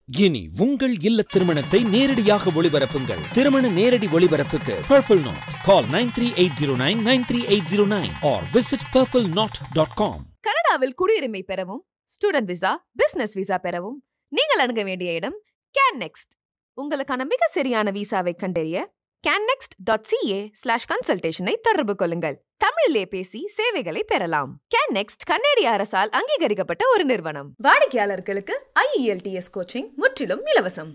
இனி உங்கள் இல்ல திருமணத்தை நேரடியாக ஒளிபரப்புங்கள். திருமண நேரடி ஒளிபரப்புக்கு Purple Knot. Call 9380993809 or visit purpleknot.com. கனடாவில் குடியுரிமை பெறவும், ஸ்டூடெண்ட் விசா, பிசினஸ் விசா பெறவும் நீங்கள் அணுக வேண்டிய இடம் CanNext. உங்களுக்கான மிக சரியான விசாவை கண்டறிய mktg.t.talkies தொடர்பு கொள்ளுங்கள். தமிழிலே பேசி சேவைகளை பெறலாம். CanNext கனடிய அரசால் அங்கீகரிக்கப்பட்ட ஒரு நிறுவனம். வாடிக்கையாளர்களுக்கு IELTS கோச்சிங் முற்றிலும் இலவசம்.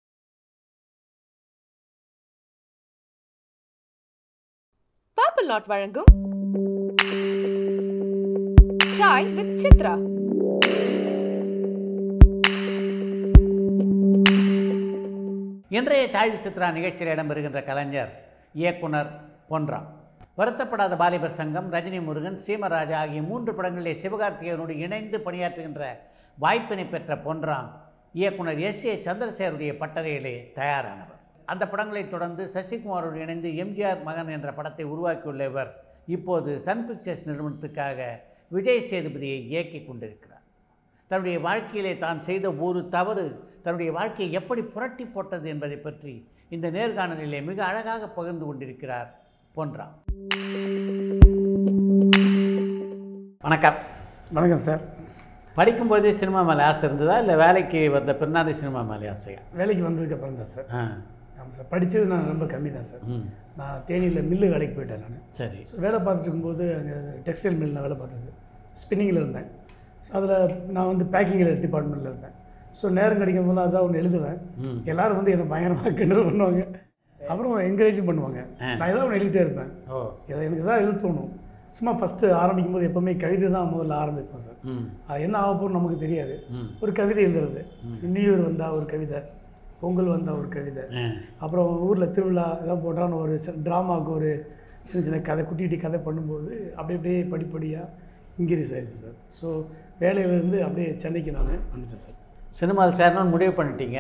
Purple Knot வழங்கும் சாய் வித் சித்ரா. இன்றைய சாய் சித்ரா நிகழ்ச்சியில் இடம்பெறுகின்ற கலைஞர் இயக்குனர் பொன்ராம். வருத்தப்படாத வாலிபர் சங்கம், ரஜினி முருகன், சீமராஜா ஆகிய 3 படங்களிலே சிவகார்த்திகேயனோடு இணைந்து பணியாற்றுகின்ற வாய்ப்பினை பெற்ற பொன்ராம் இயக்குனர் S.A. சந்திரசேகருடைய பட்டறையிலே தயாரானவர். அந்த படங்களை தொடர்ந்து சசிகுமாரோடு இணைந்து எம்ஜிஆர் மகன் என்ற படத்தை உருவாக்கியுள்ள இவர் இப்போது சன் பிக்சர்ஸ் நிறுவனத்துக்காக விஜய் சேதுபதியை இயக்கி கொண்டிருக்கிறார். தன்னுடைய வாழ்க்கையிலே தான் செய்த ஒரு தவறு தன்னுடைய வாழ்க்கையை எப்படி புரட்டி போட்டது என்பதை பற்றி இந்த நேர்காணலிலே மிக அழகாக பகிர்ந்து கொண்டிருக்கிறார் பொன்ராம். வணக்கம். வணக்கம் சார். படிக்கும்போதே சினிமா மேலே ஆசை இருந்ததா, இல்லை வேலைக்கு வந்த பின்னாடி சினிமா மேலே ஆசையா? வேலைக்கு வந்ததுக்கு அப்புறம் தான் சார். ஆமாம் சார். படித்தது நான் ரொம்ப கம்மி தான் சார். நான் தேனியில் மில்லு வேலைக்கு போயிட்டேன் நான். சரி. ஸோ வேலை பார்த்துட்டு இருக்கும்போது அங்கே டெக்ஸ்டைல் மில் நான் வேலை பார்த்தது, ஸ்பின்னிங்கில் இருந்தேன். ஸோ அதில் நான் வந்து பேக்கிங்கில் டிபார்ட்மெண்ட்டில் இருந்தேன். ஸோ நேரம் கிடைக்கும் போது அதான் ஒன்று எழுதுவேன். எல்லோரும் வந்து என்னை பயங்கரமாக கிண்டல் பண்ணுவாங்க, அப்புறம் என்கரேஜும் பண்ணுவாங்க. நான் ஏதாவது ஒன்று எழுதிட்டே இருப்பேன். எனக்கு தான் எழுத தோணும். சும்மா ஃபஸ்ட்டு ஆரம்பிக்கும் போது எப்போவுமே கவிதை தான் முதல்ல ஆரம்பிப்போம் சார். அது என்ன ஆக போகணும்னு நமக்கு தெரியாது. ஒரு கவிதை எழுதுறது, நியூ இயர் வந்தால் ஒரு கவிதை, பொங்கல் வந்தால் ஒரு கவிதை, அப்புறம் ஊரில் திருவிழா எதாவது போட்டால் ஒரு ட்ராமாவுக்கு ஒரு சின்ன சின்ன கதை, குட்டி கதை பண்ணும்போது அப்படியே படிப்படியாக இன்க்ரீஸ் ஆயிடுச்சு சார். ஸோ வேலையிலேருந்து அப்படியே சென்னைக்கு நான் வந்துட்டேன் சார். சினிமாவில் சேரணும்னு முடிவு பண்ணிட்டீங்க.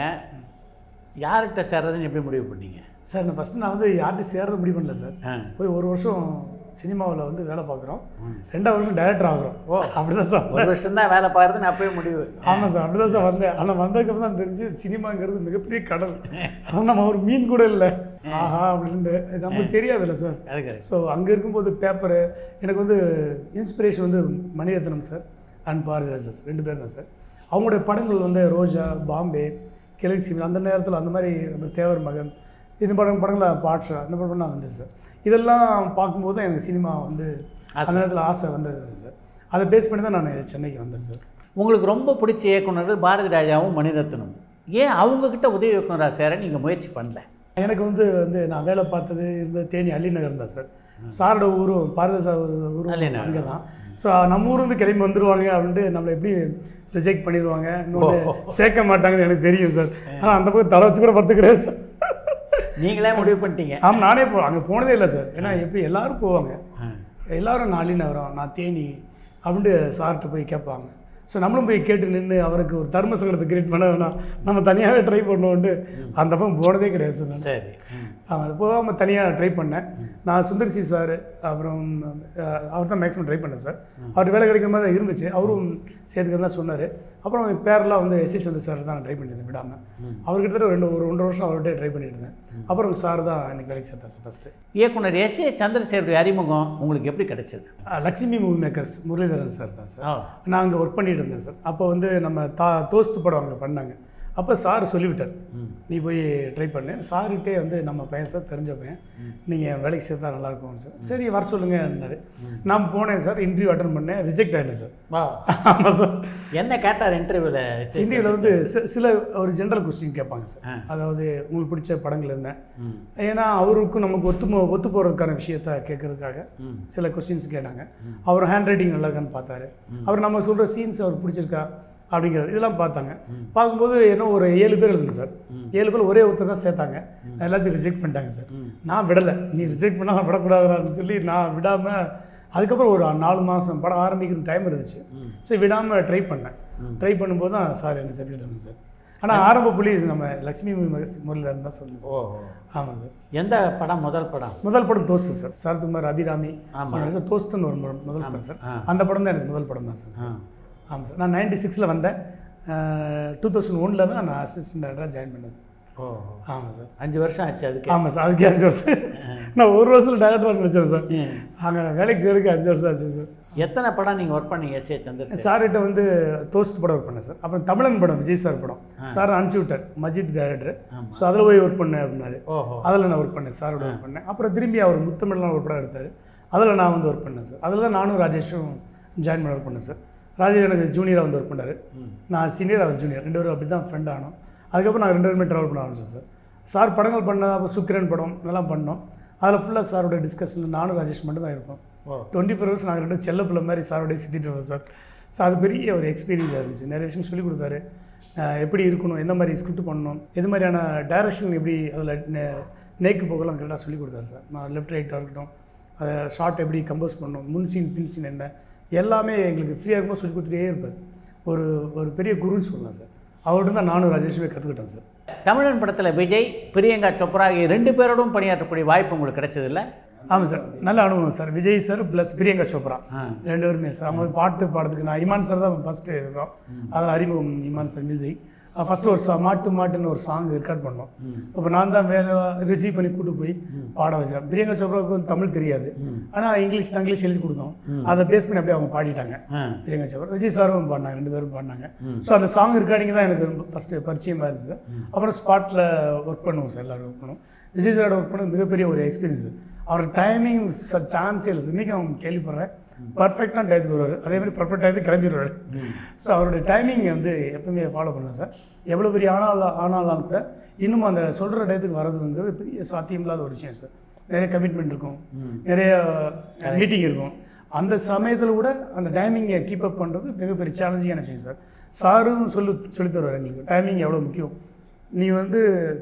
யார்கிட்ட சேர்றதுன்னு எப்படி முடிவு பண்ணீங்க சார்? நான் ஃபஸ்ட்டு நான் வந்து யார்கிட்ட சேர்றது முடிவு பண்ணல சார். போய் 1 வருஷம் சினிமாவில் வந்து வேலை பார்க்குறோம், 2ஆவது வருஷம் டைரக்டர் ஆகுறோம். அப்படி தான் சார். 1 வருஷம் தான் வேலை பார்க்குறதுன்னு அப்போயே முடிவு. ஆமாம் சார், அப்படி தான் சார் வந்தேன். ஆனால் வந்ததுக்கப்புறம் தான் தெரிஞ்சு சினிமாங்கிறது மிகப்பெரிய கடல். ஆனால் நம்ம ஒரு மீன் கூட இல்லை, ஆஹா அப்படின்ட்டு நமக்கு தெரியாதுல்ல சார். ஸோ அங்கே இருக்கும்போது பேப்பரு எனக்கு வந்து இன்ஸ்பிரேஷன் வந்து Mani Ratnam sir and Bharathiraj sir, 2 பேர் தான் சார். அவங்களுடைய படங்கள் வந்து ரோஜா, பாம்பே, கிழக்கு சீமை, அந்த நேரத்தில் அந்த மாதிரி தேவர் மகன், இந்த படங்களில் பாட்ஷா, இந்த படம்லாம் வந்தது சார். இதெல்லாம் பார்க்கும்போது தான் எனக்கு சினிமா வந்து அந்த நேரத்தில் ஆசை வந்தது சார். அதை பேஸ் பண்ணி தான் நான் சென்னைக்கு வந்தேன் சார். உங்களுக்கு ரொம்ப பிடிச்ச இயக்குனர்கள் பாரதி ராஜாவும் மணிரத்னமும். ஏன் அவங்கக்கிட்ட உதவி இயக்குனராக சேர நீங்கள் முயற்சி பண்ணல? எனக்கு வந்து நான் வேலை பார்த்தது இருந்த தேனி அள்ளி நகர் தான் சார். சாரோட ஊரும் பாரதி சார் ஊரும் அங்கே தான். ஸோ நம்ம ஊர் வந்து கிளம்பி வந்துடுவாங்க அப்படின்ட்டு நம்மளை எப்படி ரிஜெக்ட் பண்ணிடுவாங்க, இன்னொன்று சேர்க்க மாட்டாங்கன்னு எனக்கு தெரியும் சார். ஆனால் அந்த பக்கம் தலை வச்சு கூட பார்த்து கிடையாது சார். நீங்களே முடிவு பண்ணிட்டீங்க? ஆமாம், நானே அங்கே போனதே இல்லை சார். ஏன்னா எப்படி எல்லோரும் போவாங்க, எல்லோரும் நான் அள்ளி நகரம், நான் தேனி அப்படின்ட்டு சார்கிட்ட போய் கேட்பாங்க. ஸோ நம்மளும் போய் கேட்டு நின்று அவருக்கு ஒரு தர்ம சங்கடத்தை கிரியேட் பண்ண வேணாம், நம்ம தனியாகவே ட்ரை பண்ணுவோன்ட்டு அந்த பக்கம் போனதே கிடையாது சார். சரி. அது போகாமல் தனியாக ட்ரை பண்ணேன். நான் சுந்தர்சி சார், அப்புறம் அவர் தான் மேக்ஸிமம் ட்ரை பண்ணேன் சார். அவர் வேலை கிடைக்கிற மாதிரி தான் இருந்துச்சு, அவரும் சேர்த்துக்கிறதா சொன்னார். அப்புறம் பேரெலாம் வந்து S.A. சந்திர சார் தான் நான் ட்ரை பண்ணியிருந்தேன் விடாமல். அவர்கிட்ட ஒரு 1.5 வருஷம் அவர்கிட்ட ட்ரை பண்ணிட்டு இருந்தேன். அப்புறம் சார் தான் எனக்கு வேலைக்கு சேர்த்தார் சார். ஃபஸ்ட்டு இயக்குனர் S.A. சந்திரசேகருடைய அறிமுகம் உங்களுக்கு எப்படி கிடைச்சது? Lakshmi movie makers Muralidharan sir தான் சார். நான் அங்கே ஒர்க் பண்ணிட்டு இருந்தேன் சார். அப்போ வந்து நம்ம தோஸ்து படம் அங்கே பண்ணாங்க. அப்போ சார் சொல்லிவிட்டார், நீ போய் ட்ரை பண்ணு. சார்கிட்டே வந்து நம்ம பையன் சார், தெரிஞ்ச பையன், நீங்கள் வேலைக்கு சேர்த்தா நல்லாயிருக்கும் சார். சரி வர சொல்லுங்கன்னாரு. நான் போனேன் சார், இன்டர்வியூ அட்டன் பண்ணேன், ரிஜெக்ட் ஆகிட்டேன் சார். ஆமாம் சார். என்ன கேட்டார் இன்டர்வியூவில்? இன்டர்வியூவில் வந்து சில ஒரு ஜென்ரல் கொஸ்டின் கேட்பாங்க சார். அதாவது உங்களுக்கு பிடிச்ச படங்கள் என்ன, ஏன்னா அவருக்கும் நமக்கு ஒத்து போகிறதுக்கான விஷயத்த கேட்கறதுக்காக சில கொஸ்டின்ஸ் கேட்டாங்க. அவர் ஹேண்ட் ரைட்டிங் நல்லா இருக்கான்னு பார்த்தாரு. அவர் நம்ம சொல்கிற சீன்ஸ் அவர் பிடிச்சிருக்கா அப்படிங்கிறது இதெல்லாம் பார்த்தாங்க. பார்க்கும்போது என்ன ஒரு 7 பேர் எழுதுங்க சார். 7 பேர் ஒரே ஒருத்தர் தான் சேர்த்தாங்க. எல்லாத்தையும் ரிஜெக்ட் பண்ணிட்டாங்க சார். நான் விடலை, நீ ரிஜெக்ட் பண்ணால் விடக்கூடாதுன்னு சொல்லி நான் விடாமல் அதுக்கப்புறம் ஒரு 4 மாதம் படம் ஆரம்பிக்கிற டைம் இருந்துச்சு. சரி விடாமல் ட்ரை பண்ணேன். ட்ரை பண்ணும்போது தான் சார் என்னை சேர்த்துக்கிட்டாங்க சார். ஆனால் ஆரம்ப புள்ளி நம்ம லட்சுமி முரளிதரன் தான் சொல்லுங்கள். ஓ ஆமாம் சார். எந்த படம்? முதல் படம் தோஸ்து சார். சரத்குமார், அபிராமி. ஆமாம், தோஸ்துன்னு ஒரு முதல் படம் சார். அந்த படம் தான் எனக்கு முதல் படம் தான் சார். ஆமாம் சார். நான் 96ல் வந்தேன். 2001 தான் நான் அசிஸ்டன்ட் டைரக்டராக ஜாயின் பண்ணது. ஓ ஆமாம் சார். 5 வருஷம் ஆச்சு அதுக்கு. ஆமாம் சார், அதுக்கு 5 வருஷம். நான் ஒரு வருஷத்தில் டைரக்டராக நினச்சேன் சார். அங்கே வேலைக்கு செய்யறதுக்கு 5 வருஷம் ஆச்சு சார். எத்தனை படம் நீங்கள் ஒர்க் பண்ணீங்க எஸ்.ஏ. சந்திரசேகர்? சார்கிட்ட வந்து தோஸ்ட் படம் ஒர்க் பண்ணேன் சார். அப்புறம் தமிழன் படம் விஜய் சார் படம் சார் அனுப்பிச்சி விட்டார், மஜித் டைரக்டர். ஸோ அதில் போய் ஒர்க் பண்ணேன் அப்படின்னாரு. அதில் நான் ஒர்க் பண்ணேன், சாரோட ஒர்க் பண்ணேன். அப்புறம் திரும்பி அவர் முத்தமிழ்லாம் ஒரு படம் எடுத்தார், அதில் நான் வந்து ஒர்க் பண்ணேன் சார். அதில் தான் நானும் ராஜேஷும் ஜாயின் பண்ண ஒர்க் பண்ணேன் சார். ராஜேஷ் எனக்கு ஜூனியராக வந்து ஒர்க் பண்ணார், நான் சீனியர், அவர் ஜூனியர், 2 பேரும் அப்படி தான் ஃப்ரெண்ட் ஆனோம். அதுக்கப்புறம் நாங்கள் 2 பேருமே ட்ராவல் பண்ண ஆரம்பிச்சோம் சார். சார் படங்கள் பண்ண, அப்புறம் சுக்கிரன் படம் இதெல்லாம் பண்ணோம். அதில் ஃபுல்லாக சாரோட டிஸ்கஷனில் நானும் ராஜேஷ் மட்டும் தான் இருப்போம். 24 ஹவர்ஸ் நாங்கள் 2 செல்ல பிள்ளை மாதிரி சாரோடய சுற்றிட்டு இருக்கோம் சார். ஸோ அது பெரிய ஒரு எக்ஸ்பீரியன்ஸாக இருந்துச்சு. நிறைய விஷயம் சொல்லிக் கொடுத்தாரு, எப்படி இருக்கணும், எந்த மாதிரி ஸ்கிரிப்ட் பண்ணணும், எது மாதிரியான டைரக்ஷன், எப்படி அதில் நேக்கு போகலாம் கரெக்டாக சொல்லிக் கொடுத்தாரு சார். நான் லெஃப்ட் ரைட்டாக இருக்கட்டும், அதை ஷார்ட் எப்படி கம்போஸ் பண்ணணும், முன் சீன் பின் சீன் என்ன, எல்லாமே எங்களுக்கு ஃப்ரீயாக இருக்கும்போது சொல்லிக் கொடுத்துட்டே இருப்பார். ஒரு பெரிய குருன்னு சொல்லலாம் சார். அவர்கிட்ட தான் நானும் ராஜேஷுமே கற்றுக்கிட்டேன் சார். தமிழன் படத்தில் விஜய், பிரியங்கா சோப்ரா 2 பேரோடும் பணியாற்றக்கூடிய வாய்ப்பு உங்களுக்கு கிடைச்சதில்ல? ஆமாம் சார், நல்ல அனுபவம் sir. Vijay sir plus Priyanka Chopra 2 பேருமே சார். அவங்க பாட்டு பாடுறதுக்கு நான் இமான் சார் தான் ஃபஸ்ட்டு இருக்கோம். அதில் அறிமுகம் இமான் சார் மியூசிக். ஃபஸ்ட்டு ஒரு மாட்டுன்னு ஒரு சாங் ரெக்கார்ட் பண்ணோம். இப்போ நான் தான் வேலை ரிசீவ் பண்ணி கூட்டு போய் பாட வச்சேன். பிரியங்கா சோப்ராவுக்கு வந்து தமிழ் தெரியாது, ஆனால் இங்கிலீஷ் எழுதி கொடுத்தோம். அதை பேஸ் பண்ணி அப்படியே அவங்க பாடிட்டாங்க. பிரியங்கா சோப்ரா, விஜய் சாரும் பாடினாங்க, 2 பேரும் பாடினாங்க. ஸோ அந்த சாங் ரெக்கார்டிங் தான் எனக்கு ஃபஸ்ட்டு பரிச்சயமாக இருந்துச்சு சார். அப்புறம் ஸ்பாட்டில் ஒர்க் பண்ணுவோம் சார், எல்லோரும் ஒர்க் பண்ணுவோம். விஜய் சாரோட ஒர்க் பண்ண மிகப்பெரிய ஒரு எக்ஸ்பீரியன்ஸு. அவர் டைமிங் சான்ஸே இல்லை. இன்றைக்கி அவங்க கேள்விப்படுறேன், பர்ஃபெக்டான டயத்துக்கு வருவார், அதேமாதிரி பர்ஃபெக்ட் டயத்துக்கு கிளம்பிடுவார். ஸோ அவருடைய டைமிங் வந்து எப்பவுமே ஃபாலோ பண்ணுவேன் சார். எவ்வளோ பெரிய ஆனாலும் கூட இன்னும் அந்த சொல்கிற டயத்துக்கு வர்றதுங்கிறது பெரிய சாத்தியமில்லாத ஒரு விஷயம் சார். நிறைய கமிட்மெண்ட் இருக்கும், நிறைய மீட்டிங் இருக்கும். அந்த சமயத்தில் கூட அந்த டைமிங்கை கீப் அப் பண்ணுறது மிகப்பெரிய சேலஞ்சிங்கான விஷயம் சார். சாரும் சொல்லி தருவார் எங்களுக்கு, டைமிங் எவ்வளோ முக்கியம். நீ வந்து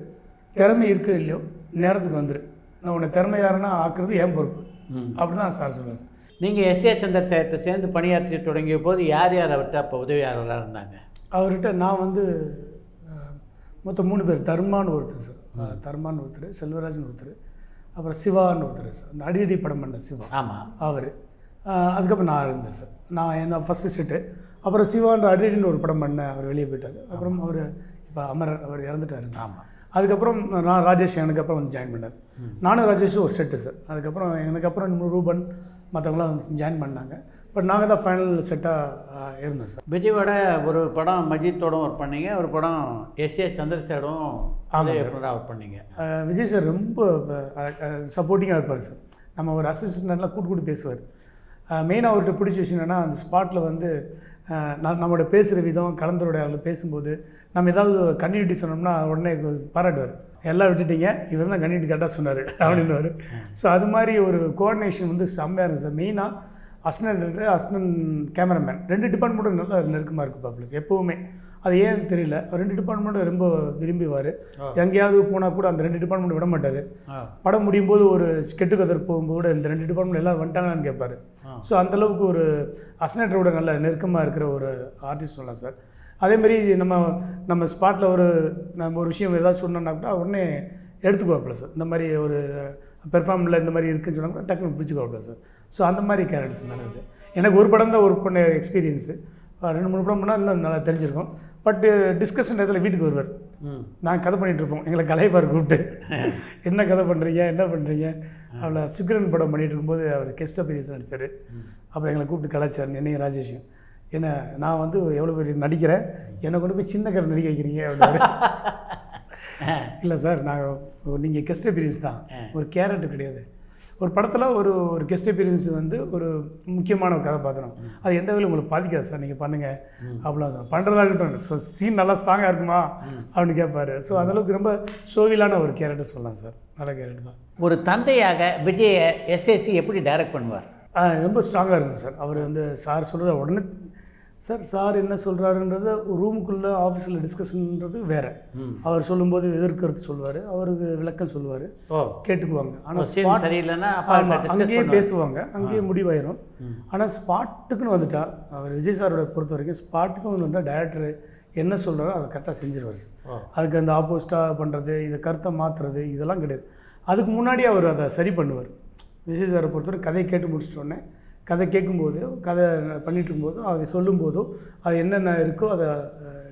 திறமை இருக்கோ இல்லையோ நேரத்துக்கு வந்துடு, நான் உன்னை திறமையாரனா ஆக்குறது என் பொறுப்பு அப்படி தான் சார் சொல்லுவேன் சார். நீங்கள் எஸ்.ஏ. சந்திரசேகர்கிட்ட சேர்ந்து பணியாற்றி தொடங்கிய போது யார் அவர்கிட்ட அப்போ உதவியாளராக இருந்தாங்க? அவர்கிட்ட நான் வந்து மொத்தம் 3 பேர். தர்மான்னு ஒருத்தர் சார், தர்மான்னு ஒருத்தர், செல்வராஜன் ஒருத்தர், அப்புறம் சிவான்னு ஒருத்தர் சார். அந்த அடிக்கடி படம் பண்ண சிவா. ஆமாம், அவர். அதுக்கப்புறம் நான் இருந்தேன் சார். நான் என்ன ஃபஸ்ட்டு செட்டு. அப்புறம் சிவான்ற அடிக்கடின்னு ஒரு படம் பண்ணேன், அவர் வெளியே போயிட்டார். அப்புறம் அவர் இப்போ அமரர், அவர் இறந்துட்டார். ஆமாம். அதுக்கப்புறம் நான் ராஜேஷ் எனக்கு அப்புறம் வந்து ஜாயின் பண்ணார். நானும் ராஜேஷும் ஒரு செட்டு சார். அதுக்கப்புறம் எனக்கு அப்புறம் ரூபன் மற்றவங்களாம் வந்து ஜாயின் பண்ணாங்க. பட் நாங்கள் தான் ஃபைனல் செட்டாக இருந்தோம் சார். விஜயோட ஒரு படம் மஜித்தோடும் ஒர்க் பண்ணீங்க, ஒரு படம் எஸ்.ஏ. சந்திரசேகரும் ஒர்க் பண்ணீங்க. விஜய் சார் ரொம்ப சப்போர்ட்டிங்காக இருப்பார் சார். நம்ம ஒரு அசிஸ்டண்ட்லாம் கூட்டு பேசுவார். மெயினாக அவர்கிட்ட பிடிச்ச விஷயம் என்னென்னா, அந்த ஸ்பாட்டில் வந்து நம்மளோட பேசுகிற விதம், கலந்துரையாடல் பேசும்போது நம்ம ஏதாவது கன்டினியூட்டி சொன்னோம்னா உடனே பாராட்டுவார். எல்லாம் விட்டுட்டீங்க, இவர் தான் கன்டினியூட்டி கரெக்டாக சொன்னார் அப்படின்னுவார். ஸோ அது மாதிரி ஒரு கோஆர்டினேஷன் வந்து செம்மையாக இருக்குது சார். மெயினாக அசிஸ்டன்ட் கேமராமேன் 2 டிபார்ட்மெண்ட்டும் நல்லா நெருக்கமாக இருக்குது பாப்புலர்ஸ் எப்போவுமே. அது ஏன்னு தெரியல, 2 டிபார்ட்மெண்ட்டும் ரொம்ப விரும்பிவார். எங்கேயாவது போனால் கூட அந்த 2 டிபார்ட்மெண்ட் விட மாட்டார். படம் முடியும் போது ஒரு கெட்டு கதர் போகும்போது இந்த 2 டிபார்ட்மெண்ட் எல்லாம் வந்துட்டாங்கன்னு கேட்பார். ஸோ அந்தளவுக்கு ஒரு அசிஸ்டன்ட்டோட நல்ல நெருக்கமாக இருக்கிற ஒரு ஆர்டிஸ்ட் சொல்லலாம் சார். அதேமாரி நம்ம ஸ்பாட்டில் நம்ம ஒரு விஷயம் ஏதாவது சொன்னோம்னா கூட உடனே எடுத்துக்குவாப்பில்ல சார். இந்த மாதிரி ஒரு பெர்ஃபார்மில் இந்த மாதிரி இருக்குன்னு சொன்னால் கூட டக்குனு பிடிச்சிக்குவாப்பில்ல சார். ஸோ அந்த மாதிரி கேரக்டர்ஸ் நல்லது. எனக்கு ஒரு படம் தான் ஒர்க் பண்ண எக்ஸ்பீரியன்ஸு. 2-3 படம் பண்ணால் இன்னும் நல்லா தெரிஞ்சிருக்கும். பட்டு டிஸ்கஷன் நேரத்தில் வீட்டுக்கு வருவார். நாங்கள் கதை பண்ணிகிட்ருப்போம், எங்களை கலைப்பார் கூப்பிட்டு, என்ன கதை பண்ணுறீங்க, என்ன பண்ணுறீங்க. அவளை சுக்கிரன் படம் பண்ணிகிட்டு இருக்கும்போது அவர் கெஸ்ட் அப்பீரியன்ஸ் நடித்தார். அப்புறம் எங்களை கூப்பிட்டு கலாச்சார், என்னையும் ராஜேஷும். என்ன நான் வந்து எவ்வளோ பேர் நடிக்கிறேன், என்னை கொண்டு போய் சின்ன கதை நடிக்க வைக்கிறீங்க அப்படின்னு. இல்லை சார், நீங்கள் கெஸ்ட் அப்பீரியன்ஸ் தான், ஒரு கேரக்டர் கிடையாது. ஒரு படத்தில் ஒரு கெஸ்ட் அப்பீரியன்ஸ் வந்து ஒரு முக்கியமான ஒரு கதாபாத்திரம், அது எந்த வகையில் உங்களுக்கு பாதிக்காது சார், நீங்கள் பண்ணுங்கள் அப்படிலாம் சார். பண்ணுறதா இருக்கட்டும், சீன் நல்லா ஸ்ட்ராங்காக இருக்குமா அப்படின்னு கேட்பார். ஸோ அந்தளவுக்கு ரொம்ப ஷோவிலான ஒரு கேரக்டர் சொல்லலாம் சார். நல்ல கேரக்டர் தான். ஒரு தந்தையாக விஜயை எஸ்ஏசி எப்படி டைரக்ட் பண்ணுவார்? ரொம்ப ஸ்ட்ராங்காக இருக்கும் சார். அவர் வந்து சார் சொல்கிற உடனே சார் என்ன சொல்கிறாருன்றது ரூமுக்குள்ளே ஆஃபீஸில் டிஸ்கஷன்ன்றது வேறு. அவர் சொல்லும்போது எதிர்க்கிறது சொல்லுவார், அவருக்கு விளக்கம் சொல்லுவார், கேட்டுக்குவாங்க. ஆனால் சரியில்லைன்னா அங்கேயே பேசுவாங்க, அங்கேயே முடிவாயிரும். ஆனால் ஸ்பாட்டுக்குன்னு வந்துட்டா, அவர் விஜய் சாரோட பொறுத்த வரைக்கும் ஸ்பாட்டுக்குன்னு வந்துட்டால் டைரக்டர் என்ன சொல்கிறாரோ அதை கரெக்டாக செஞ்சிருவார் சார். அதுக்கு அந்த ஆப்போசிட்டாக பண்ணுறது, இதை கருத்தை மாற்றுறது இதெல்லாம் கிடையாது. அதுக்கு முன்னாடி அவர் அதை சரி பண்ணுவார். விஜய் சாரை பொறுத்தவரை கதையை கேட்டு முடிச்சிட்டோன்னே, கதை கேட்கும்போது, கதை பண்ணிகிட்டு இருக்கும்போதோ, அதை சொல்லும்போதோ, அது என்னென்ன இருக்கோ அதை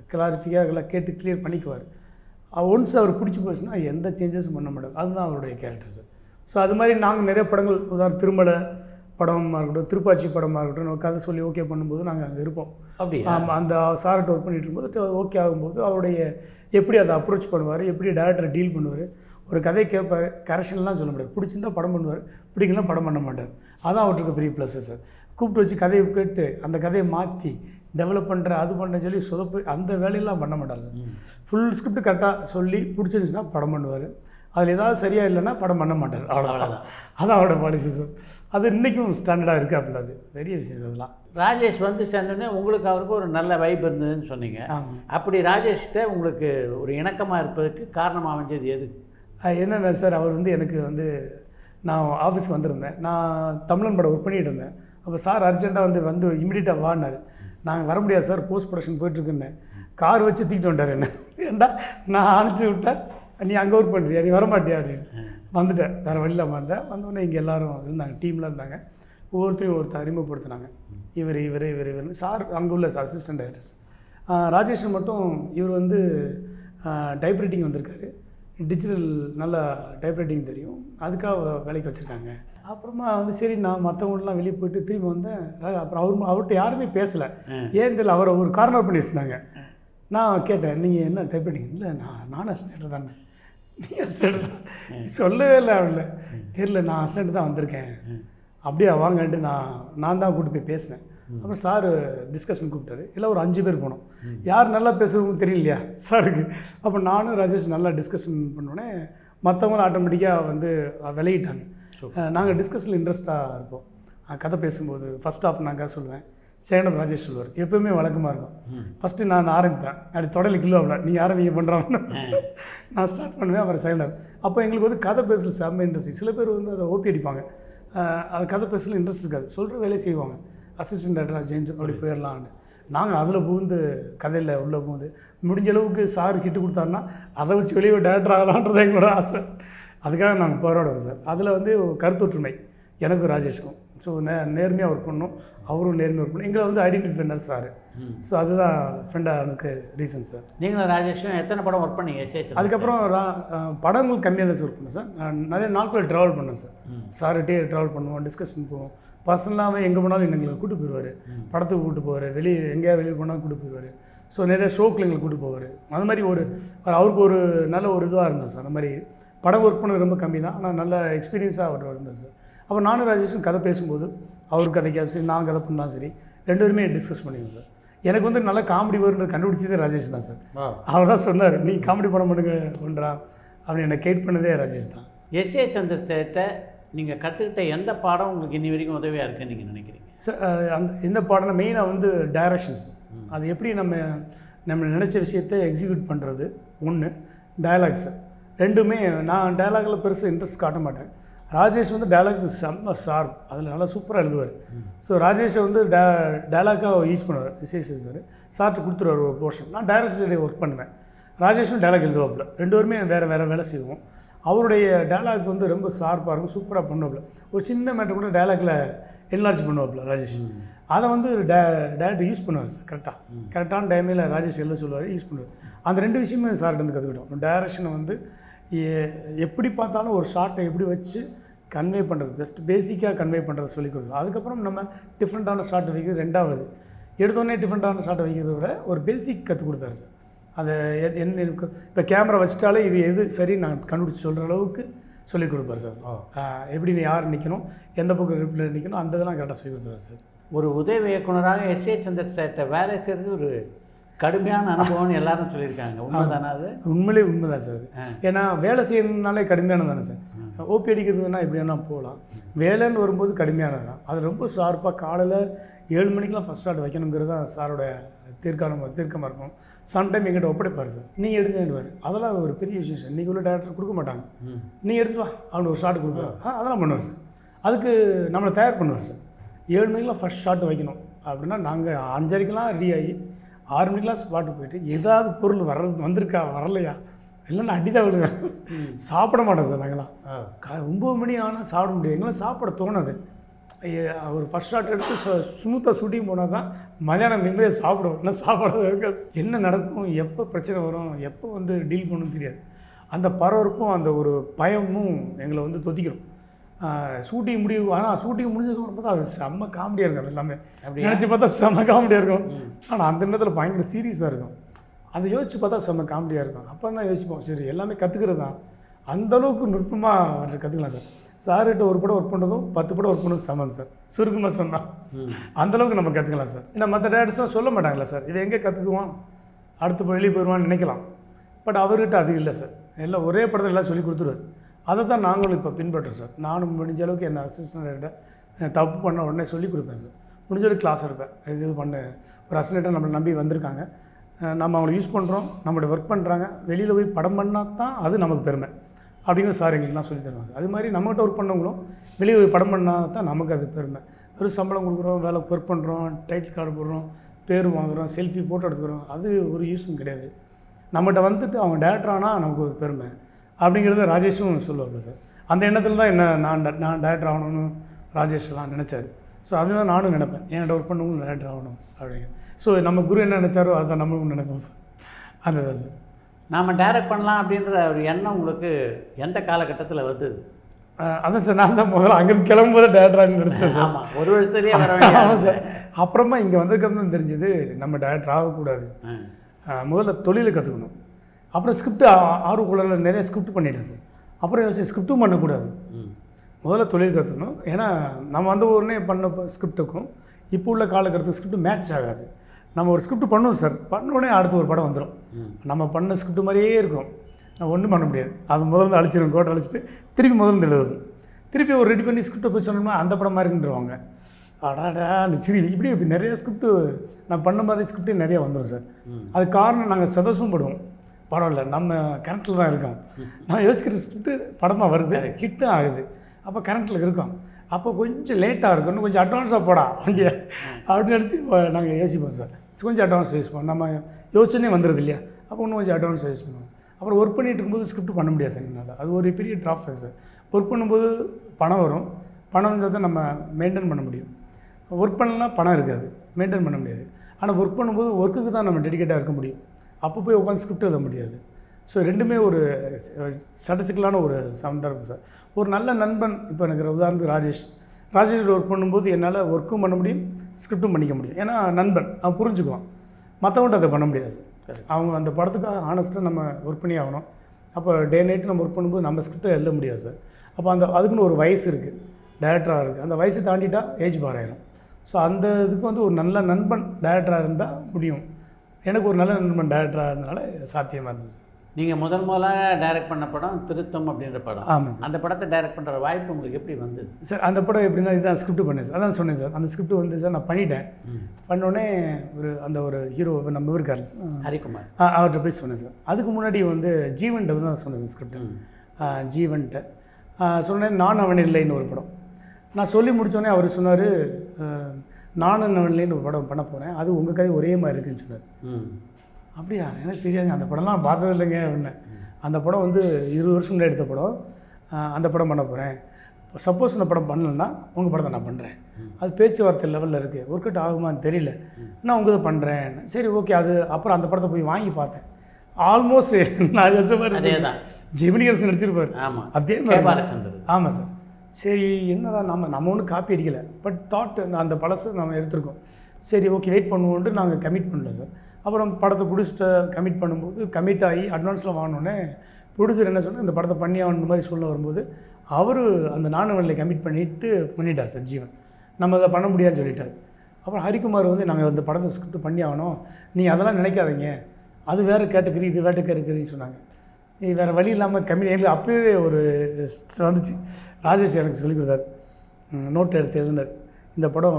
கிளாரிஃபிக்காக எல்லாம் கேட்டு கிளியர் பண்ணிக்குவார். ஒன்ஸ் அவர் பிடிச்சி போச்சுன்னா எந்த சேஞ்சஸும் பண்ண மாட்டார். அதுதான் அவருடைய கேரக்டர் சார். ஸோ அது மாதிரி நாங்கள் நிறைய படங்கள் உதாரணம் திருமலை படமாக இருக்கட்டும், திருப்பாச்சி படமாக இருக்கட்டும், ஒரு கதை சொல்லி ஓகே பண்ணும்போது நாங்கள் அங்கே இருப்போம். அப்படி அந்த சார்கிட்ட ஒர்க் பண்ணிட்டு இருக்கும்போது ஓகே ஆகும்போது அவருடைய எப்படி அதை அப்ரோச் பண்ணுவார், எப்படி டேரக்டரை டீல் பண்ணுவார், ஒரு கதையை கேட்பார், கரெக்ஷன்லாம் சொல்ல முடியாது. பிடிச்சிருந்தா படம் பண்ணுவார், பிடிக்கலாம் படம் பண்ண மாட்டார். அதான் அவருக்கு பெரிய ப்ளஸ்ஸு சார். கூப்பிட்டு வச்சு கதையை கேட்டு அந்த கதையை மாற்றி டெவலப் பண்ணுற அது பண்ண சொல்லி சொதப்பு அந்த வேலையெல்லாம் பண்ண மாட்டார் சார். ஃபுல் ஸ்கிரிப்ட் கரெக்டாக சொல்லி பிடிச்சிருந்துச்சுன்னா படம் பண்ணுவார். அதில் ஏதாவது சரியாக இல்லைன்னா படம் பண்ண மாட்டார். அவ்வளோதான். அதான் அவரோட பாலிசி சார். அது இன்றைக்கும் ஸ்டாண்டர்டாக இருக்குது. அப்படின்னா அது பெரிய விஷயம் அதெல்லாம். ராஜேஷ் வந்து சேர்ந்தோடனே உங்களுக்கு அவருக்கு ஒரு நல்ல வைப் இருந்ததுன்னு சொன்னீங்க. அப்படி ராஜேஷ்கிட்ட உங்களுக்கு ஒரு இணக்கமாக இருப்பதுக்கு காரணமாக அமைஞ்சது எது? என்னென்ன சார், அவர் வந்து எனக்கு வந்து நான் ஆஃபீஸ்க்கு வந்திருந்தேன். நான் தமிழன் படம் ஒர்க் பண்ணிகிட்டு இருந்தேன். அப்போ சார் அர்ஜென்ட்டாக வந்து இமீடியட்டாக வாடினார். நாங்கள் வர முடியாது சார், போஸ்ட் ப்ரொடக்ஷன் போயிட்டுருக்குன்னு கார் வச்சு தூக்கிட்டு வந்துட்டார் என்ன. ஏன்டா நான் அனுப்பிச்சி விட்டேன், நீ அங்கே ஒர்க் பண்ணுறியா, நீ வரமாட்டியா அப்படின்னு. வந்துட்டேன், வேறு வழியில் வந்தேன். வந்தோடனே இங்கே எல்லோரும் இருந்தாங்க, டீமில் இருந்தாங்க. ஒவ்வொருத்தரையும் ஒருத்தர் அறிமுகப்படுத்தினாங்க. இவர்னு சார் அங்கே உள்ள அசிஸ்டன்ட் டைரக்டர்ஸ். ராஜேஷன் மட்டும் இவர் வந்து டைப்ரைட்டிங் வந்திருக்காரு, டிஜிட்டல் நல்லா டைப்ரைட்டிங் தெரியும், அதுக்காக வேலைக்கு வச்சுருக்காங்க. அப்புறமா வந்து சரி நான் மற்றவங்களாம் வெளியே போயிட்டு திரும்பி வந்தேன். அப்புறம் அவர்கிட்ட யாருமே பேசலை. ஏன் தெரியல, அவரை ஒரு கார்னர் பண்ணி வச்சுருந்தாங்க. நான் கேட்டேன், நீங்கள் என்ன டைப்ரைட்டிங்? இல்லை நானும் அசிஸ்டன்ட் தானே. நீ அசிஸ்டன்ட் தான் சொல்லவே இல்லை. அவங்கள தெரியல, நான் அசிஸ்டன்ட் தான் வந்திருக்கேன். அப்படியே வாங்கன்ட்டு நான் தான் கூப்பிட்டு போய் பேசினேன். அப்புறம் சார் டிஸ்கஷன் கூப்பிட்டாரு. இல்லை ஒரு 5 பேர் போனோம். யார் நல்லா பேசுகிறவங்க தெரியலையா சாருக்கு. அப்போ நானும் ராஜேஷ் நல்லா டிஸ்கஷன் பண்ணோடனே மற்றவங்களும் ஆட்டோமேட்டிக்காக வந்து விளையிட்டாங்க. நாங்கள் டிஸ்கஷனில் இன்ட்ரெஸ்ட்டாக இருப்போம். கதை பேசும்போது ஃபஸ்ட் ஆஃப் நான் கதை சொல்லுவேன், செகண்ட் ஆஃப் ராஜேஷ் சொல்லுவார். எப்போவுமே வழக்கமாக இருக்கும். ஃபஸ்ட்டு நான் ஆரம்பிப்பேன், அப்படி தொடலி கிலோவில் நீங்கள் ஆரம்பிக்க பண்ணுறாங்கன்னு நான் ஸ்டார்ட் பண்ணுவேன். அப்புறம் செகண்ட் ஆஃப். அப்போ எங்களுக்கு வந்து கதை பேசல செம்ம இன்ட்ரெஸ்ட். சில பேர் வந்து அதை ஓப்பி அடிப்பாங்க, அது கதை பேசல இன்ட்ரெஸ்ட் இருக்காது, சொல்கிற வேலையை செய்வாங்க. அசிஸ்டன்ட் டைரக்டராக சேஞ்ச் அப்படி போயிடலான்னு நாங்கள் அதில் புகுந்து கதையில் உள்ளே புகுந்து முடிஞ்ச அளவுக்கு சார் கிட்டு கொடுத்தாருன்னா அதை வச்சு வெளியே டேரக்டர் ஆகலான்றது எங்களோட ஆசை. அதுக்காக நாங்கள் போராடுவோம் சார். அதில் வந்து கருத்தொற்றுமை எனக்கும் ராஜேஷ்க்கும். ஸோ நேர்மையாக ஒர்க் பண்ணோம், அவரும் நேர்மையாக ஒர்க் பண்ணோம். எங்களை வந்து ஐடென்டிஃபை பண்ணார் சார். ஸோ அதுதான் ஃப்ரெண்டாக எனக்கு ரீசன் சார். நீங்களும் ராஜேஷும் எத்தனை படம் ஒர்க் பண்ணீங்க? அதுக்கப்புறம் படங்கள் கம்மியாக தான் சார் ஒர்க் பண்ணேன் சார். நான் நிறைய நாட்கள் ட்ராவல் பண்ணேன் சார். சார்கிட்டே ட்ராவல் பண்ணுவோம், டிஸ்கஷன் போவோம். பர்சனலாகவே எங்கே போனாலும் எங்களை கூப்பிட்டு போயிடுவார். படத்துக்கு கூப்பிட்டு போவார், வெளியே எங்கேயாவது வெளியே போனால் கூப்பிட்டு போயிடுவார். ஸோ நிறைய ஷோக்கில் எங்களை கூப்பிட்டு போவார். அது மாதிரி அவருக்கு ஒரு நல்ல ஒரு இதுவாக இருந்தோம் சார். அந்த மாதிரி படம் ஒர்க் பண்ணது ரொம்ப கம்மி தான், ஆனால் நல்ல எக்ஸ்பீரியன்ஸாக அவர் இருந்தோம் சார். அப்போ நானும் ராஜேஷும் கதை பேசும்போது அவர் கதைக்காது சரி, நான் கதை பண்ணாலும் சரி, 2 பேருமே டிஸ்கஸ் பண்ணிடுவோம் சார். எனக்கு வந்து நல்லா காமெடி வருன்றது கண்டுபிடிச்சதே ராஜேஷ் தான் சார். அவர் தான் சொன்னார், நீ காமெடி படம் பண்ணுங்க பண்ணுறா அப்படின்னு என்னை கைட் பண்ணதே ராஜேஷ் தான். எஸ்ஏ சந்திரசேகர்கிட்ட நீங்கள் கற்றுக்கிட்ட எந்த பாடம் உங்களுக்கு இன்னி வரைக்கும் உதவியாக இருக்குன்னு நீங்கள் நினைக்கிறீங்க சார்? எந்த பாடம்னா மெயினாக வந்து டைரக்ஷன்ஸ். அது எப்படி நம்ம நினச்ச விஷயத்தை எக்ஸிக்யூட் பண்ணுறது ஒன்று. டயலாக்ஸ் ரெண்டுமே நான் டயலாகில் பெருசாக இன்ட்ரெஸ்ட் காட்ட மாட்டேன். ராஜேஷ் வந்து டயலாக் செம்ம ஷார்ப், அதில் நல்லா சூப்பராக எழுதுவார். ஸோ ராஜேஷை வந்து டயலாக்காக யூஸ் பண்ணுவார் விசேஷ் சார். சார்ட்டு கொடுத்துருவார் ஒரு போர்ஷன். நான் டைரக்டர் ஒர்க் பண்ணுவேன், ராஜேஷும் டயலாக் எழுதுவாப்பில். 2 பேருமே வேறு வேலை செய்வோம். அவருடைய டயலாக் வந்து ரொம்ப ஷார்ப்பாக இருக்கும், சூப்பராக பண்ணுவாப்பில். ஒரு சின்ன மேட்டர் கூட டயலாக்ல என்லார்ஜ் பண்ணுவாப்பில் ராஜேஷ். அதை வந்து டேரக்டர் யூஸ் பண்ணுவார் சார். கரெக்டான டைமில் ராஜேஷ் எழுத சொல்லுவார், யூஸ் பண்ணுவார். அந்த 2 விஷயமே சார்ட்டு வந்து கற்றுக்கிட்டோம். டைரக்ஷனை வந்து எப்படி பார்த்தாலும் ஒரு ஷார்ட்டை எப்படி வச்சு கன்வே பண்ணுறது, பேசிக்காக கன்வே பண்ணுறது சொல்லிக் கொடுத்தோம். அதுக்கப்புறம் நம்ம டிஃப்ரெண்ட்டான ஷார்ட் வைக்கிறது 2வது. எடுத்தோடனே டிஃப்ரெண்ட்டான ஷார்ட்டை வைக்கிறத விட ஒரு பேசிக் கற்றுக் கொடுத்தாரு சார். அதை என்ன இப்போ கேமரா வச்சுட்டாலே இது எது சரி நான் கண்டுபிடிச்சி சொல்கிற அளவுக்கு சொல்லிக் கொடுப்பார் சார். எப்படி நீ யார் நிற்கணும், எந்த பக்கம் ரிப்ளை நிற்கணும், அந்த இதெல்லாம் கரெக்டாக சொல்லிக் கொடுத்தாரு சார். ஒரு உதவி இயக்குனராக எஸ்ஏ சந்திரசேகர்கிட்ட வேலை செய்கிறது ஒரு கடுமையான அனுபவம்னு எல்லாரும் சொல்லியிருக்காங்க. உண்மைதானே? அது உண்மையிலே உண்மைதான் சார். ஏன்னா வேலை செய்யணுன்னாலே கடுமையானது தானே சார். ஓபி அடிக்கிறதுனா எப்படி வேணால் போகலாம், வேலைன்னு வரும்போது கடுமையானது தான். அது ரொம்ப ஷார்ப்பாக காலையில் 7 மணிக்கெலாம் ஃபஸ்ட் ஸ்டார்ட் வைக்கணுங்கிறது தான் சாரோட தீர்க்கமாக இருக்கும். சம்டைம் எங்கிட்ட ஒப்படைப்பார் சார், நீங்கள் எடுங்கன்னுவார். அதெல்லாம் ஒரு பெரிய விஷயம் சார். இன்றைக்கி உள்ள டேரக்டர் கொடுக்க மாட்டாங்க, நீ எடுத்துட்டு வா அவனுக்கு ஒரு ஷார்ட் கொடுப்பார். அதெல்லாம் பண்ணுவார் சார். அதுக்கு நம்மளை தயார் பண்ணுவார் சார். 7 மணிக்கெலாம் ஃபஸ்ட் ஷார்ட் வைக்கணும் அப்படின்னா நாங்கள் 5:30க்கெலாம் ரெடி ஆகி 6 மணிக்கெலாம் ஸ்பாட்டு போயிட்டு ஏதாவது பொருள் வந்திருக்கா வரலையா இல்லைன்னா அடிதான் விடுவேன். சாப்பிட மாட்டோம் சார் நாங்களாம். 9 மணி ஆனால் சாப்பிட முடியாது, எங்களாம் சாப்பிட தோணாது. ஒரு ஃபஸ்ட் ஷாட் எடுத்து ஸ்மூத்தாக ஷூட்டிங் போனால் தான் மதியானம் நிம்மதியாக சாப்பிடுவோம். இல்லை சாப்பாடு இருக்காது. என்ன நடக்கும், எப்போ பிரச்சனை வரும், எப்போ வந்து டீல் பண்ணணும்னு தெரியாது. அந்த பரபரப்பும் அந்த ஒரு பயமும் எங்களை வந்து தொத்திக்கிறோம். ஷூட்டிங் முடிவு, ஆனால் ஷூட்டிங் முடிஞ்சதுக்கப்புறம் பார்த்தா அது செம்ம காமெடியாக இருக்கும். எல்லாமே நினச்சி பார்த்தா செம்ம காமெடியாக இருக்கும். ஆனால் அந்த நேரத்தில் பயங்கர சீரியஸாக இருக்கும். அதை யோசித்து பார்த்தா செம்ம காமெடியாக இருக்கும். அப்போ தான் யோசிப்போம், சரி எல்லாமே கற்றுக்கிறது தான். அந்தளவுக்கு நுட்பமாக கற்றுக்கலாம் சார். சார்கிட்ட ஒரு படம் ஒர்க் பண்ணுறதும் 10 படம் ஒர்க் பண்ணுறதும் சமம் சார். சுருக்கமாக சொன்னால் அந்தளவுக்கு நம்ம கற்றுக்கலாம் சார். ஏன்னா மற்ற டேரக்டர்ஸ்லாம் சொல்ல மாட்டாங்களா சார், இதை எங்கே கற்றுக்குவான், அடுத்து வெளியே போயிடுவான்னு நினைக்கலாம். பட் அவர்கிட்ட அது இல்லை சார். எல்லாம் ஒரே படத்தில் எல்லாம் சொல்லி கொடுத்துருவார். அதை தான் நாங்களும் இப்போ பின்பற்றுறோம் சார். நானும் முடிஞ்ச அளவுக்கு என்ன அசிஸ்டண்ட்டை தப்பு பண்ண உடனே சொல்லி கொடுப்பேன் சார். முடிஞ்ச அளவுக்கு கிளாஸ் எடுப்பேன். இது பண்ண ஒரு அசிஸ்டண்ட்டை நம்மளை நம்பி வந்திருக்காங்க, நம்ம அவங்கள யூஸ் பண்ணுறோம், நம்மளோட ஒர்க் பண்ணுறாங்க, வெளியில் போய் படம் பண்ணால் தான் அது நமக்கு பெருமை அப்படிங்கிற சார் எங்களுக்குலாம் சொல்லி தருவாங்க. அது மாதிரி நம்மகிட்ட ஒர்க் பண்ணவங்களும் வெளியே போய் படம் பண்ணால் தான் நமக்கு அது பெருமை. ஒரு சம்பளம் கொடுக்குறோம், வேலை ஒர்க் பண்ணுறோம், டைட்டில் கார்டு போடுறோம், பேர் வாங்குகிறோம், செல்ஃபி ஃபோட்டோ எடுத்துக்கிறோம், அது ஒரு யூஸும் கிடையாது. நம்மகிட்ட வந்துட்டு அவங்க டேரக்டர் ஆனால் நமக்கு ஒரு பெருமை அப்படிங்கிறத ராஜேஷும் சொல்லுவாங்க சார். அந்த எண்ணத்தில் தான் என்ன நான் டேரக்டர் ஆகணும்னு ராஜேஷ்லாம் நினச்சாரு. ஸோ அதுதான் நானும் நினைப்பேன், என்கிட்ட ஒர்க் பண்ணவங்களும் டேரக்டர் ஆகணும் அப்படிங்க. ஸோ நம்ம குரு என்ன நினச்சாரோ அதுதான் நம்மளும் நினைப்போம் சார். அதுதான் சார். நாம் டைரக்ட் பண்ணலாம் அப்படின்ற ஒரு எண்ணம் உங்களுக்கு எந்த காலகட்டத்தில் வந்தது? அதான் சார், நான் தான் முதல்ல அங்கேருந்து கிளம்பும்போது டேரக்டராக நினச்சேன் சார். ஆமாம், ஒரு வருஷத்துலேயே வர வேண்டிய. ஆமாம் சார். அப்புறமா இங்கே வந்ததுக்கப்புறம் தெரிஞ்சது நம்ம டேரக்டர் ஆகக்கூடாது, முதல்ல தொழிலை கற்றுக்கணும். அப்புறம் ஸ்கிரிப்ட் ஆர்வக்குள்ள நிறைய ஸ்கிரிப்ட் பண்ணிட்டேன் சார். அப்புறம் ஸ்கிரிப்டும் பண்ணக்கூடாது, முதல்ல தொழில் கற்றுக்கணும். ஏன்னா நம்ம வந்து உடனே பண்ண ஸ்கிரிப்டுக்கும் இப்போ உள்ள காலகட்டத்துக்கு ஸ்கிரிப்ட் மேட்ச் ஆகாது. நம்ம ஒரு ஸ்கிரிப்ட் பண்ணுவோம் சார், பண்ணோடனே அடுத்து ஒரு படம் வந்துடும், நம்ம பண்ண ஸ்கிரிப்ட் மாதிரியே இருக்கும், நான் ஒன்றும் பண்ண முடியாது. அது முதல்ல அழிச்சிடும், கோட்டை அழிச்சிட்டு திருப்பி முதல்ல எழுதும், திருப்பி ஒரு ரெடி பண்ணி ஸ்கிரிப்டை போய் சொன்னோம்னா அந்த படம் மாதிரி இருக்குன்றவாங்க. அடாடா அந்த சரி இப்படி நிறைய ஸ்கிரிப்ட்டு நான் பண்ண மாதிரி ஸ்கிரிப்டே நிறையா வந்துடும் சார். அது காரணம் நாங்கள் சந்தோஷம் படுவோம், பரவாயில்ல நம்ம கரண்ட்டில் தான் இருக்கோம், நான் யோசிக்கிற ஸ்கிரிப்ட்டு படமாக வருது, ஹிட்டும் ஆகுது, அப்போ கரண்ட்டில் இருக்கோம், அப்போ கொஞ்சம் லேட்டாக இருக்கும், இன்னும் கொஞ்சம் அட்வான்ஸாக போடா வண்டியை அப்படின்னு நினச்சி நாங்கள் யோசிப்போம் சார். கொஞ்சம் அட்வான்ஸ் யூஸ் பண்ணுவோம், நம்ம யோசனே வந்துடுது இல்லையா, அப்போ இன்னும் கொஞ்சம் அட்வான்ஸ் யூஸ் பண்ணுவோம். அப்புறம் ஒர்க் பண்ணிகிட்டு இருக்கும்போது ஸ்கிரிப்ட் பண்ண முடியாது சார் என்னால், அது ஒரு பெரிய ட்ராஃபிக் சார். ஒர்க் பண்ணும்போது பணம் வரும், பணம் வந்தால் தான் நம்ம மெயின்டைன் பண்ண முடியும். ஒர்க் பண்ணலாம் பணம் இருக்காது, மெயின்டைன் பண்ண முடியாது. ஆனால் ஒர்க் பண்ணும்போது ஒர்க்குக்கு தான் நம்ம டெடிக்கேட்டாக இருக்க முடியும், அப்போ போய் உட்காந்து ஸ்கிரிப்ட் எழுத முடியாது. ஸோ ரெண்டுமே ஒரு ஸ்டாட்டிஸ்டிக்கலான ஒரு சந்தர்ப்பம் சார். ஒரு நல்ல நண்பன் இப்போ எனக்கு உதாரணத்துக்கு ராஜேஷ் ஒர்க் பண்ணும்போது என்னால் ஒர்க்கும் பண்ண முடியும், ஸ்கிரிப்டும் பண்ணிக்க முடியும். ஏன்னா நண்பன் அவன் புரிஞ்சுக்குவான், மற்றவன்ட்டு அதை பண்ண முடியாது சார். அவங்க அந்த படத்துக்காக ஆனஸ்ட்டாக நம்ம ஒர்க் பண்ணி ஆகணும். அப்போ டே நைட்டு நம்ம ஒர்க் பண்ணும்போது நம்ம ஸ்கிரிப்டை எழுத முடியாது சார். அப்போ அதுக்குன்னு ஒரு வயசு இருக்குது, டேரக்டராக இருக்குது, அந்த வயசை தாண்டிட்டா ஏஜ் பார் ஆயிடும். ஸோ அந்த இதுக்கு வந்து ஒரு நல்ல நண்பன் டேரக்டராக இருந்தால் முடியும். எனக்கு ஒரு நல்ல நண்பன் டேரக்டராக இருந்தனால சாத்தியமாக இருந்துச்சு. நீங்கள் முதலாக டைரக்ட் பண்ண படம் திருத்தம் அப்படின்ற படம். ஆமாம் சார். அந்த படத்தை டைரக்ட் பண்ணுற வாய்ப்பு உங்களுக்கு எப்படி வந்தது சார்? அந்த படம் எப்படின்னா இதுதான் ஸ்கிரிப்ட் பண்ணேன் சார், அதான் சொன்னேன் சார். அந்த ஸ்கிரிப்ட் வந்து சார் நான் பண்ணிட்டேன், பண்ணோடனே ஒரு ஹீரோ நம்ம இருக்கார் ஹரிக்குமார், அவர்கிட்ட போய் சொன்னேன் சார். அதுக்கு முன்னாடி வந்து ஜீவன்கிட்ட தான் சொன்னேன் ஸ்கிரிப்ட். ஜீவன்கிட்ட சொன்னேன். நான் அவன் இல்லைன்னு ஒரு படம் நான் சொல்லி முடித்தோடனே அவர் சொன்னார், நானும் அவன் இல்லைன்னு ஒரு படம் பண்ண போகிறேன், அது உங்கள் கதை ஒரே மாதிரி இருக்குன்னு சொன்னார். அப்படியா, எனக்கு தெரியாதுங்க, அந்த படம்லாம் பார்த்தது இல்லைங்க அப்படின்னேன். அந்த படம் வந்து 20 வருஷம் முன்னாடி எடுத்த படம், அந்த படம் பண்ண போகிறேன், சப்போஸ் இந்த படம் பண்ணலன்னா உங்கள் படத்தை நான் பண்ணுறேன், அது பேச்சுவார்த்தை லெவலில் இருக்குது, ஒர்க் அவுட் ஆகுமான்னு தெரியல, நான் உங்கள் இதை பண்ணுறேன். சரி ஓகே. அது அப்புறம் அந்த படத்தை போய் வாங்கி பார்த்தேன், ஆல்மோஸ்ட் நான் அதே தான் ஜெமினி கணேசன் நடிச்சிருப்பார், அதே மாதிரி. ஆமாம் சார். சரி என்னடா நம்ம ஒன்றும் காப்பி அடிக்கலை, பட் தாட் அந்த பழசை நம்ம எடுத்துருக்கோம். சரி ஓகே வெயிட் பண்ணுவோன்ட்டு நாங்கள் கமிட் பண்ணல சார். அப்புறம் படத்தை பிடிச்சிட்டு கமிட் பண்ணும்போது கமிட் ஆகி அட்வான்ஸில் வாங்கினோடனே ப்ரொடியூசர் என்ன சொன்னால் இந்த படத்தை பண்ணி ஆகணுன்ற மாதிரி சொல்ல வரும்போது அவர் அந்த நானுவல்ல கமிட் பண்ணிட்டார் சார் ஜீவன், நம்ம அதை பண்ண முடியாதுன்னு சொல்லிட்டார். அப்புறம் ஹரிக்குமார் வந்து நாங்கள் அந்த படத்தை ஸ்கிரிப்ட் பண்ணி ஆகணும், நீ அதெல்லாம் நினைக்காதீங்க, அது வேறு கேட்டகரி இது வேறு கேட்டகரின்னு சொன்னாங்க. நீ வேறு வழி இல்லாமல் எங்களுக்கு அப்போவே ஒரு வந்துச்சு. ராஜேஷ் எனக்கு சொல்லிக் கொடுத்தார், நோட் எடுத்து எழுதினார், இந்த படம்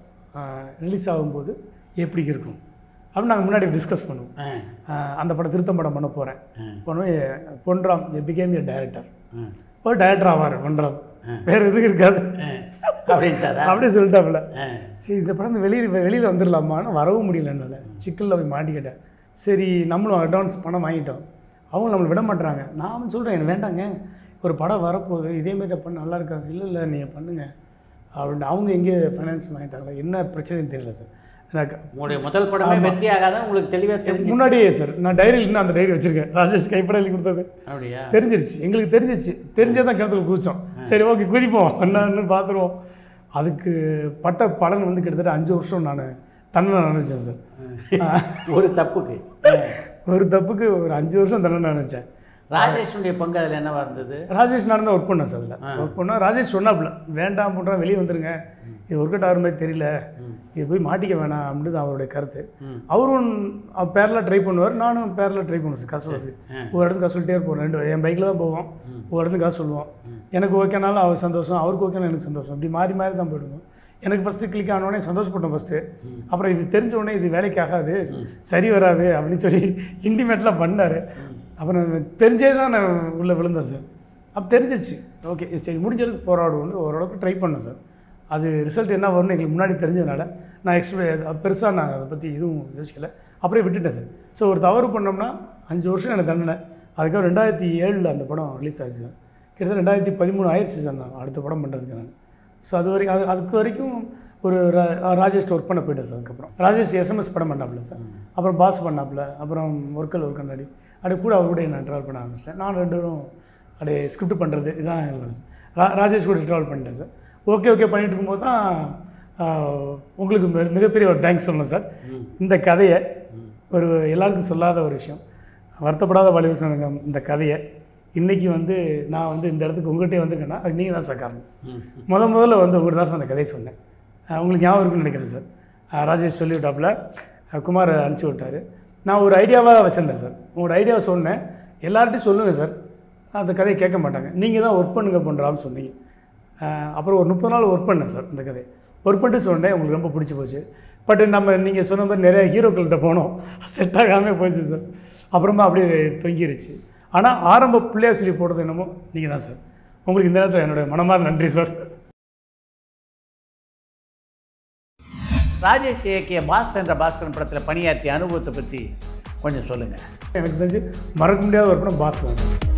ரிலீஸ் ஆகும்போது எப்படி இருக்கும் அப்படின்னு நாங்கள் முன்னாடி டிஸ்கஸ் பண்ணுவோம். அந்த படம் திருத்தம் படம் பண்ண போகிறேன், பொன்ராம் பிகேம் ஏ டைரக்டர், ஒரு டைரக்டர் ஆவார் பொன்ராம், வேறு எதுவும் இருக்காது அப்படியே சொல்லிட்டாப்புல. சரி இந்த படம் வெளியில் வந்துடலாமான்னு வரவும் முடியல, என்னால் சிக்கலில் போய் மாட்டிக்கிட்டேன். சரி நம்மளும் அட்வான்ஸ் பணம் வாங்கிட்டோம், அவங்க நம்மளை விட மாட்டுறாங்க. நான் சொல்கிறேன் எனக்கு வேண்டாங்க, ஒரு படம் வரப்போகுது இதேமாரி பண்ண நல்லா இருக்காது. இல்லை நீங்கள் பண்ணுங்கள் அப்படின்னு அவங்க எங்கே ஃபைனான்ஸ் வாங்கிட்டாங்களா என்ன பிரச்சனைன்னு தெரியல சார். எனக்கு உங்களுடைய முதல் படமே வெற்றி ஆகாதான் உங்களுக்கு தெளிவாக தெரிஞ்சு முன்னாடியே சார் நான் டைரியில் இன்னும் அந்த டைரி வச்சுருக்கேன். ராஜேஷ் கைப்பட எழுதி கொடுத்தது அப்படியா தெரிஞ்சிருச்சு, எங்களுக்கு தெரிஞ்சே தான் கிணத்துல குதித்தோம். சரி ஓகே குதிப்போம் என்னன்னு பார்த்துருவோம். அதுக்கு பட்ட பலன் வந்து கிட்டத்தட்ட 5 வருஷம் நான் தண்டனை நினச்சேன் சார். ஒரு தப்புக்கு ஒரு 5 வருஷம் தண்டனை நினச்சேன். ராஜேஷுடைய பங்கு அதில் என்னவா இருந்தது? ராஜேஷ் நான் தான் ஒர்க் பண்ணேன் சார். அதில் ஒர்க் பண்ணால் ராஜேஷ் சொன்னாப்புல வேண்டாம் பண்ணுறா வெளியே வந்துருங்க, இது ஒர்க் அவுட் ஆகிற மாதிரி தெரியல, இது போய் மாட்டிக்க வேணாம் அப்படின்னு அவருடைய கருத்து. அவரும் பேரில் ட்ரை பண்ணுவார், நானும் பேரில் ட்ரை பண்ணுவேன் சார். காசு சொல்லுறதுக்கு ஒரு இடத்துக்கு காசு சொல்லிட்டே இருப்போம். 2 என் பைக்கில் தான் போவோம், ஒரு இடத்துக்கு காசு சொல்லுவோம். எனக்கு ஓகேனாலும் அவர் சந்தோஷம், அவருக்கு ஓகேனாலும் எனக்கு சந்தோஷம். அப்படி மாறி மாறி தான் போயிடுவோம். எனக்கு ஃபஸ்ட்டு கிளிக் ஆனோடனே சந்தோஷப்பட்டோம் ஃபஸ்ட்டு. அப்புறம் இது தெரிஞ்ச உடனே இது வேலைக்கு ஆகாது, சரி வராது அப்படின்னு சொல்லி இன்டிமேட்லாம் பண்ணார். அப்புறம் தெரிஞ்சே தான் நான் உள்ளே விழுந்தேன் சார். அப்போ தெரிஞ்சிருச்சு ஓகே சரி முடிஞ்சதுக்கு போராடுவோன்னு ஓரளவுக்கு ட்ரை பண்ணேன் சார். அது ரிசல்ட் என்ன வரும்னு எங்களுக்கு முன்னாடி தெரிஞ்சதுனால நான் பெருசாக நாங்கள் அதை பற்றி எதுவும் யோசிக்கலை, அப்படியே விட்டுட்டேன் சார். ஸோ ஒரு தவறு பண்ணோம்னா 5 வருஷம் எனக்கு தண்டனை. அதுக்கப்புறம் 2007 அந்த படம் ரிலீஸ் ஆச்சு சார். கிட்டத்தட்ட 2013 ஆயிடுச்சு சார் நான் அடுத்த படம் பண்ணுறதுக்கு நான். ஸோ அதுக்கு வரைக்கும் ஒரு ராஜேஷ் ஒர்க் பண்ண போயிட்டேன் சார். அதுக்கப்புறம் ராஜேஷ் SMS படம் பண்ணாப்புல சார், அப்புறம் பாஸ் பண்ணாப்புல, அப்புறம் ஒர்க்கல் ஒரு கண்ணாடி அப்படியே கூட அவர் கூட நான் ட்ராவல் பண்ண ஆரம்பிச்சிட்டேன். நான் 2 பேரும் அப்படியே ஸ்கிரிப்ட் பண்ணுறது இதுதான் எங்களுக்கு ராஜேஷ் கூட ட்ராவல் பண்ணிட்டேன் சார். ஓகே பண்ணிட்டு இருக்கும்போது தான் உங்களுக்கு மிகப்பெரிய ஒரு தேங்க்ஸ் சொல்லணும் சார். இந்த கதையை ஒரு எல்லாருக்கும் சொல்லாத ஒரு விஷயம், வருத்தப்படாத வாலிபர் சங்கம் இந்த கதையை இன்றைக்கி வந்து நான் வந்து இந்த இடத்துக்கு உங்கள்கிட்டே வந்திருக்கேன்னா அது நீங்கள் தான் சார் காரணம். முதல்ல வந்து உங்கள்கிட்ட தான் சார் அந்த கதையை சொன்னேன். உங்களுக்கு ஞாபகம் இருக்குன்னு நினைக்கிறேன் சார். ராஜேஷ் சொல்லிவிட்டாப்புல குமார் அனுப்பிச்சி விட்டார். நான் ஒரு ஐடியாவாக வச்சுருந்தேன் சார். உங்களோட ஐடியாவை சொன்னேன், எல்லார்ட்டையும் சொல்லுங்கள் சார், அந்த கதையை கேட்க மாட்டாங்க, நீங்கள் தான் ஒர்க் பண்ணுறான்னு சொன்னீங்க. அப்புறம் ஒரு 30 நாள் ஒர்க் பண்ணேன் சார். அந்த கதையை ஒர்க் பண்ணிட்டு சொன்னேன், உங்களுக்கு ரொம்ப பிடிச்சி போச்சு. பட் நீங்கள் சொன்ன மாதிரி நிறைய ஹீரோக்கள்கிட்ட போனோம், செட் ஆகாமல் போச்சு சார். அப்புறமா அப்படியே தொங்கிருச்சு. ஆனால் ஆரம்ப பிள்ளையார் சொல்லி போடுறது என்னமோ நீங்கள் தான் சார். உங்களுக்கு இந்த நேரத்தில் என்னுடைய மனமார்ந்த நன்றி சார். ராஜேஷ் இயக்கிய பாஸ் என்ற பாஸ்கரன் படத்தில் பணியாற்றிய அனுபவத்தை பற்றி கொஞ்சம் சொல்லுங்கள். எனக்கு தெரிஞ்சு மறக்க முடியாத ஒரு படம் பாஸ் தான் சார்.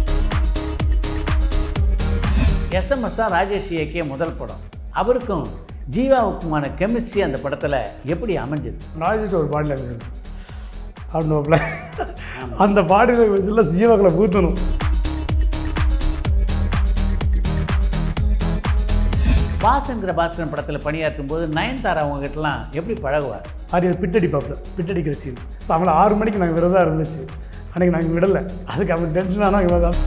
SMS தான் ராஜேஷ் இயக்கிய முதல் படம். அவருக்கும் ஜீவாவுக்குமான கெமிஸ்ட்ரி அந்த படத்தில் எப்படி அமைஞ்சது? ராஜேஷ் ஒரு பாடி லாங்குவேஜ் சார் அப்படின்னுவாப்பில், அந்த பாடி லாங்குவேஜில் ஜீவாக்களை ஊற்றணும். பாஸ் என்கிற பாஸ்கரன் படத்தில் பணியாற்றும் போது நயன்தாரா அவங்ககிட்டலாம் எப்படி பழகுவார்? அது பிட்டடிப்பாப்பில், பிட்டடிக்கிற சீன். ஸோ அவங்கள 6 மணிக்கு நாங்கள் விரதம் இருந்துச்சு, அன்றைக்கி நாங்கள் விடலை. அதுக்கு அவன் டென்ஷன் ஆனால் இவன் தான்.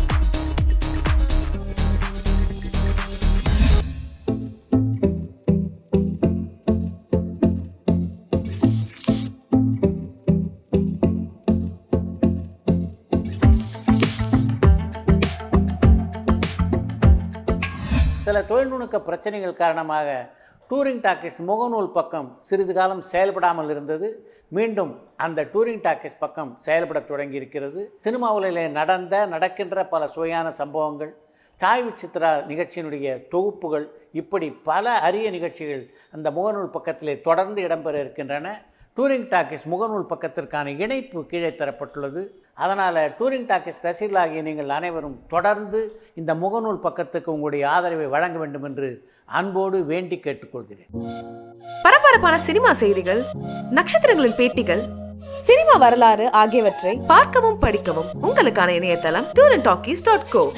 சில தொழில்நுட்ப பிரச்சனைகள் காரணமாக டூரிங் டாக்கீஸ் முகநூல் பக்கம் சிறிது காலம் செயல்படாமல் இருந்தது. மீண்டும் அந்த டூரிங் டாக்கீஸ் பக்கம் செயல்பட தொடங்கி இருக்கிறது. சினிமா உலகில் நடக்கின்ற பல சுவையான சம்பவங்கள், சாய்வு சித்ரா நிகழ்ச்சியினுடைய தொகுப்புகள், இப்படி பல அரிய நிகழ்ச்சிகள் அந்த முகநூல் பக்கத்திலே தொடர்ந்து இடம்பெற இருக்கின்றன. டூரிங் டாக்கீஸ் முகநூல் பக்கத்திற்கான இணைப்பு கீழே தரப்பட்டுள்ளது. அதனால் டூரிங் டாக்கீஸ் ரசிகர்களாகிய நீங்கள் அனைவரும் தொடர்ந்து இந்த முகநூல் பக்கத்துக்கு உங்களுடைய ஆதரவை வழங்க வேண்டும் என்று அன்போடு வேண்டி கேட்டுக்கொள்கிறேன். பரபரப்பான சினிமா செய்திகள், நட்சத்திரங்களின் பேட்டிகள், சினிமா வரலாறு ஆகியவற்றை பார்க்கவும் படிக்கவும் உங்களுக்கான இணையதளம் talkies.co.